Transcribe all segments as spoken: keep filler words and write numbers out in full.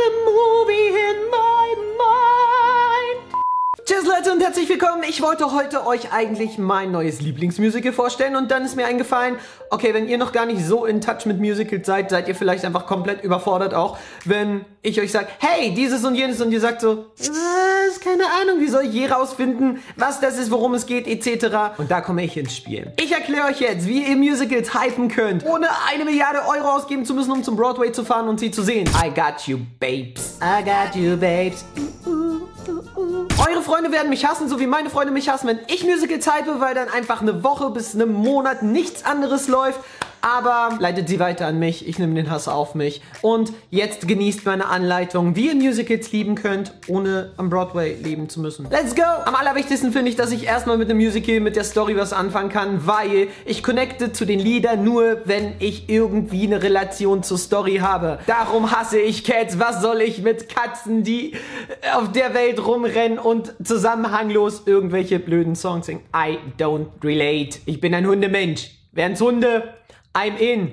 movie in my mind. Tschüss Leute und herzlich willkommen. Ich wollte heute euch eigentlich mein neues Lieblingsmusical vorstellen und dann ist mir eingefallen, okay, wenn ihr noch gar nicht so in touch mit Musicals seid, seid ihr vielleicht einfach komplett überfordert auch, wenn ich euch sage, hey, dieses und jenes und ihr sagt so, was, keine Ahnung, wie soll ich je rausfinden, was das ist, worum es geht, et cetera. Und da komme ich ins Spiel. Ich erkläre euch jetzt, wie ihr Musicals hypen könnt, ohne eine Milliarde Euro ausgeben zu müssen, um zum Broadway zu fahren und sie zu sehen. I got you, babes. I got you, babes. Uh, uh, uh, uh. Eure Freunde werden mich hassen, so wie meine Freunde mich hassen, wenn ich Musicals hype, weil dann einfach eine Woche bis einen Monat nichts anderes läuft. Aber leitet sie weiter an mich, ich nehme den Hass auf mich. Und jetzt genießt meine Anleitung, wie ihr Musicals lieben könnt, ohne am Broadway leben zu müssen. Let's go! Am allerwichtigsten finde ich, dass ich erstmal mit dem Musical, mit der Story was anfangen kann, weil ich connecte zu den Liedern nur, wenn ich irgendwie eine Relation zur Story habe. Darum hasse ich Cats. Was soll ich mit Katzen, die auf der Welt rumrennen und zusammenhanglos irgendwelche blöden Songs singen? I don't relate. Ich bin ein Hundemensch. Werden's Hunde? I'm in.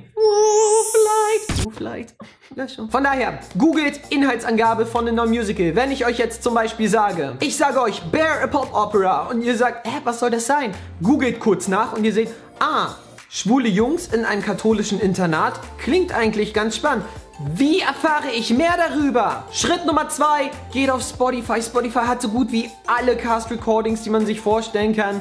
Woo, vielleicht. Ja, schon. Von daher, googelt Inhaltsangabe von einem neuen Musical. Wenn ich euch jetzt zum Beispiel sage, ich sage euch Bear a Pop Opera und ihr sagt, hä, was soll das sein? Googelt kurz nach und ihr seht, ah, schwule Jungs in einem katholischen Internat. Klingt eigentlich ganz spannend. Wie erfahre ich mehr darüber? Schritt Nummer zwei, geht auf Spotify. Spotify hat so gut wie alle Cast-Recordings, die man sich vorstellen kann.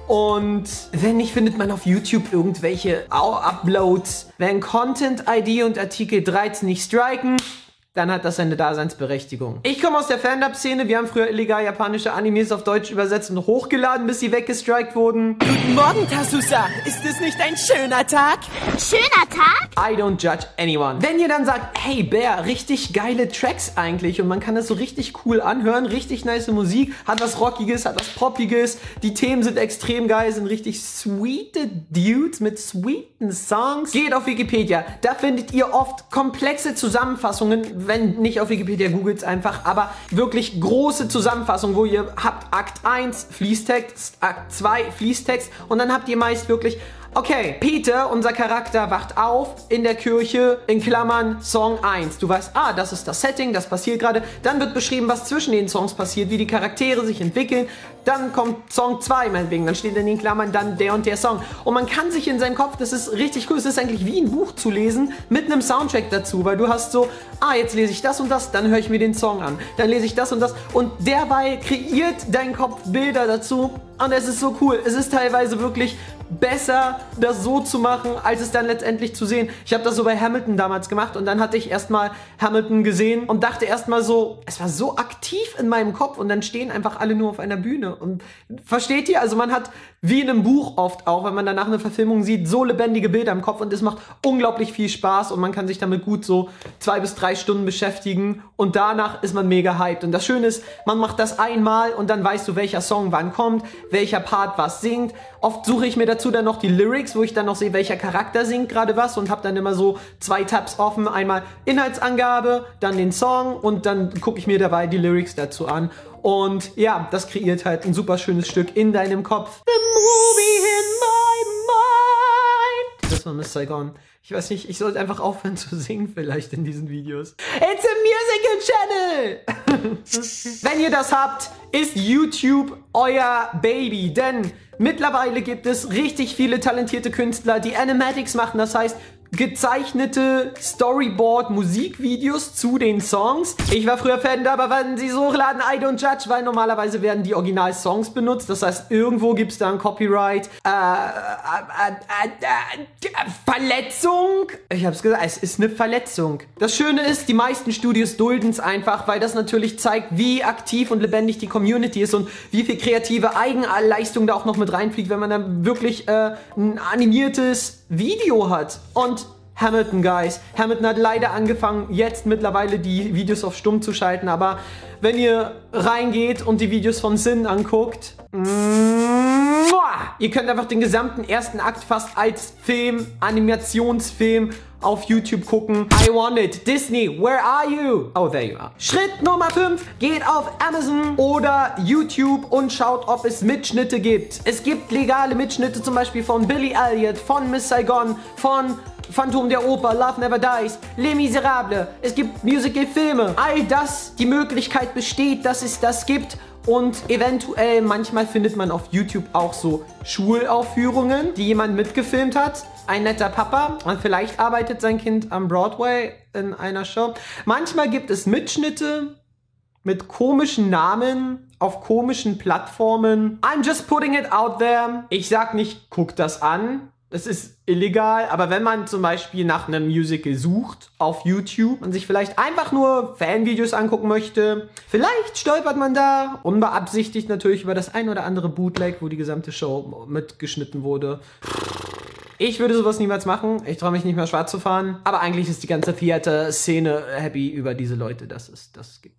Und wenn nicht, findet man auf YouTube irgendwelche Uploads. Wenn Content-I D und Artikel dreizehn nicht striken, dann hat das seine Daseinsberechtigung. Ich komme aus der Fandub-Szene. Wir haben früher illegal japanische Animes auf Deutsch übersetzt und hochgeladen, bis sie weggestrikt wurden. Guten Morgen, Kasusa. Ist es nicht ein schöner Tag? Schöner Tag? I don't judge anyone. Wenn ihr dann sagt, hey Bear, richtig geile Tracks eigentlich und man kann das so richtig cool anhören, richtig nice Musik, hat was Rockiges, hat was Poppiges, die Themen sind extrem geil, sind richtig sweete Dudes mit sweeten Songs. Geht auf Wikipedia, da findet ihr oft komplexe Zusammenfassungen, wenn nicht auf Wikipedia, googelt einfach, aber wirklich große Zusammenfassungen, wo ihr habt Akt eins Fließtext, Akt zwei Fließtext und dann habt ihr meist wirklich, okay, Peter, unser Charakter, wacht auf in der Kirche, in Klammern, Song eins. Du weißt, ah, das ist das Setting, das passiert gerade. Dann wird beschrieben, was zwischen den Songs passiert, wie die Charaktere sich entwickeln. Dann kommt Song zwei, meinetwegen. Dann steht in den Klammern dann der und der Song. Und man kann sich in seinem Kopf, das ist richtig cool, es ist eigentlich wie ein Buch zu lesen, mit einem Soundtrack dazu, weil du hast so, ah, jetzt lese ich das und das, dann höre ich mir den Song an. Dann lese ich das und das und derweil kreiert dein Kopf Bilder dazu. Und es ist so cool. Es ist teilweise wirklich besser, das so zu machen, als es dann letztendlich zu sehen. Ich habe das so bei Hamilton damals gemacht und dann hatte ich erstmal Hamilton gesehen und dachte erstmal so, es war so aktiv in meinem Kopf und dann stehen einfach alle nur auf einer Bühne. Und versteht ihr? Also man hat wie in einem Buch oft auch, wenn man danach eine Verfilmung sieht, so lebendige Bilder im Kopf und es macht unglaublich viel Spaß und man kann sich damit gut so zwei bis drei Stunden beschäftigen und danach ist man mega hyped. Und das Schöne ist, man macht das einmal und dann weißt du, welcher Song wann kommt, welcher Part was singt. Oft suche ich mir dazu dann noch die Lyrics, wo ich dann noch sehe, welcher Charakter singt gerade was und habe dann immer so zwei Tabs offen. Einmal Inhaltsangabe, dann den Song und dann gucke ich mir dabei die Lyrics dazu an. Und ja, das kreiert halt ein super schönes Stück in deinem Kopf. The movie in my mind. Das war Miss Saigon. Ich weiß nicht, ich sollte einfach aufhören zu singen vielleicht in diesen Videos. It's a musical channel! Wenn ihr das habt, ist YouTube euer Baby, denn mittlerweile gibt es richtig viele talentierte Künstler, die Animatics machen, das heißt gezeichnete Storyboard-Musikvideos zu den Songs. Ich war früher Fan, aber wenn sie so hochladen, I don't judge, weil normalerweise werden die Original-Songs benutzt. Das heißt, irgendwo gibt es da ein Copyright. Äh, äh, äh, äh, Verletzung? Ich hab's gesagt, es ist eine Verletzung. Das Schöne ist, die meisten Studios dulden es einfach, weil das natürlich zeigt, wie aktiv und lebendig die Community ist und wie viel kreative Eigenleistung da auch noch mit reinfliegt, wenn man dann wirklich äh, ein animiertes Video hat. Und Hamilton, Guys. Hamilton hat leider angefangen, jetzt mittlerweile die Videos auf stumm zu schalten, aber wenn ihr reingeht und die Videos von Sin anguckt, ihr könnt einfach den gesamten ersten Akt fast als Film, Animationsfilm auf YouTube gucken. I want it. Disney, where are you? Oh, there you are. Schritt Nummer fünf. Geht auf Amazon oder YouTube und schaut, ob es Mitschnitte gibt. Es gibt legale Mitschnitte, zum Beispiel von Billy Elliot, von Miss Saigon, von Phantom der Oper, Love Never Dies, Les Miserables. Es gibt Musical-Filme. All das, die Möglichkeit besteht, dass es das gibt. Und eventuell, manchmal findet man auf YouTube auch so Schulaufführungen, die jemand mitgefilmt hat. Ein netter Papa. Und vielleicht arbeitet sein Kind am Broadway in einer Show. Manchmal gibt es Mitschnitte mit komischen Namen auf komischen Plattformen. I'm just putting it out there. Ich sag nicht, guck das an. Es ist illegal, aber wenn man zum Beispiel nach einem Musical sucht auf YouTube und sich vielleicht einfach nur Fanvideos angucken möchte, vielleicht stolpert man da unbeabsichtigt natürlich über das ein oder andere Bootleg, wo die gesamte Show mitgeschnitten wurde. Ich würde sowas niemals machen. Ich traue mich nicht mehr schwarz zu fahren. Aber eigentlich ist die ganze Theater-Szene happy über diese Leute, dass es das gibt.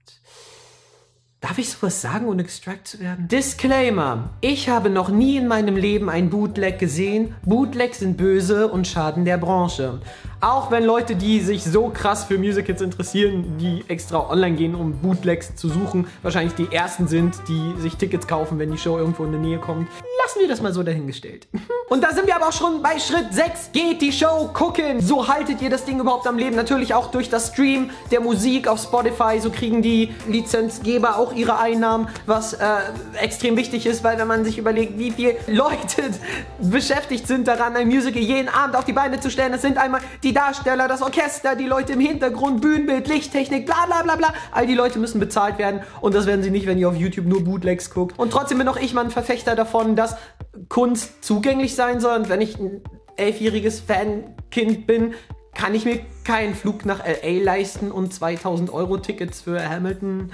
Darf ich sowas sagen, ohne gestrackt zu werden? Disclaimer. Ich habe noch nie in meinem Leben ein Bootleg gesehen. Bootlegs sind böse und schaden der Branche. Auch wenn Leute, die sich so krass für Musicals interessieren, die extra online gehen, um Bootlegs zu suchen, wahrscheinlich die ersten sind, die sich Tickets kaufen, wenn die Show irgendwo in der Nähe kommt. Lassen wir das mal so dahingestellt. Und da sind wir aber auch schon bei Schritt sechs. Geht die Show gucken. So haltet ihr das Ding überhaupt am Leben. Natürlich auch durch das Stream der Musik auf Spotify. So kriegen die Lizenzgeber auch ihre Einnahmen, was äh, extrem wichtig ist, weil wenn man sich überlegt, wie viele Leute beschäftigt sind daran, ein Musical jeden Abend auf die Beine zu stellen. Das sind einmal die Darsteller, das Orchester, die Leute im Hintergrund, Bühnenbild, Lichttechnik, bla bla bla bla. All die Leute müssen bezahlt werden und das werden sie nicht, wenn ihr auf YouTube nur Bootlegs guckt. Und trotzdem bin auch ich mal ein Verfechter davon, dass Kunst zugänglich sein soll. Und wenn ich ein elfjähriges Fankind bin, kann ich mir keinen Flug nach L A leisten und zweitausend Euro Tickets für Hamilton.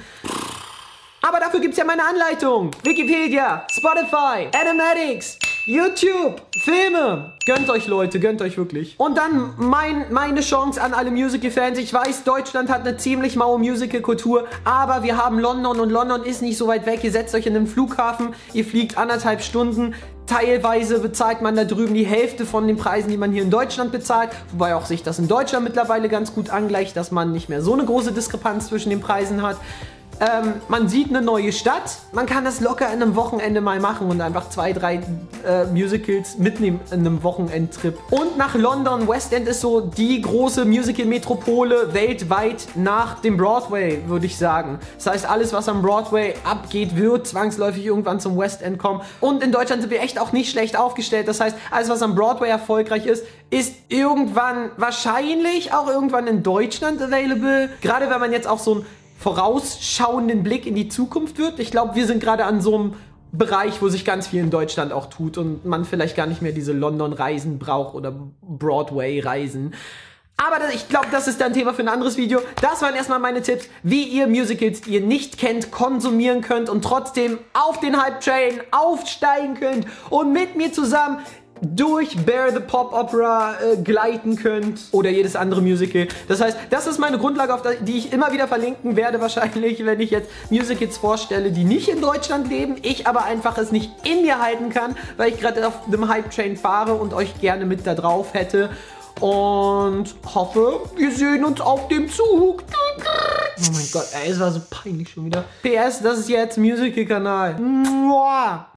Aber dafür gibt es ja meine Anleitung. Wikipedia, Spotify, Animatics, YouTube, Filme. Gönnt euch, Leute, gönnt euch wirklich. Und dann mein, meine Chance an alle Musical-Fans. Ich weiß, Deutschland hat eine ziemlich maue Musical-Kultur, aber wir haben London und London ist nicht so weit weg. Ihr setzt euch in einen Flughafen, ihr fliegt anderthalb Stunden. Teilweise bezahlt man da drüben die Hälfte von den Preisen, die man hier in Deutschland bezahlt. Wobei auch sich das in Deutschland mittlerweile ganz gut angleicht, dass man nicht mehr so eine große Diskrepanz zwischen den Preisen hat. Ähm, man sieht eine neue Stadt. Man kann das locker in einem Wochenende mal machen und einfach zwei, drei äh, Musicals mitnehmen in einem Wochenendtrip. Und nach London, West End ist so die große Musical-Metropole weltweit nach dem Broadway, würde ich sagen. Das heißt, alles, was am Broadway abgeht, wird zwangsläufig irgendwann zum West End kommen. Und in Deutschland sind wir echt auch nicht schlecht aufgestellt. Das heißt, alles, was am Broadway erfolgreich ist, ist irgendwann wahrscheinlich auch irgendwann in Deutschland available. Gerade wenn man jetzt auch so ein vorausschauenden Blick in die Zukunft wird. Ich glaube, wir sind gerade an so einem Bereich, wo sich ganz viel in Deutschland auch tut und man vielleicht gar nicht mehr diese London-Reisen braucht oder Broadway-Reisen. Aber das, ich glaube, das ist dann ein Thema für ein anderes Video. Das waren erstmal meine Tipps, wie ihr Musicals, die ihr nicht kennt, konsumieren könnt und trotzdem auf den Hype-Train aufsteigen könnt und mit mir zusammen durch Bear the Pop Opera äh, gleiten könnt oder jedes andere Musical. Das heißt, das ist meine Grundlage, auf die ich immer wieder verlinken werde wahrscheinlich, wenn ich jetzt Musicals vorstelle, die nicht in Deutschland leben, ich aber einfach es nicht in mir halten kann, weil ich gerade auf dem Hype-Train fahre und euch gerne mit da drauf hätte. Und hoffe, wir sehen uns auf dem Zug. Oh mein Gott, ey, es war so peinlich schon wieder. P S, das ist jetzt Musical-Kanal.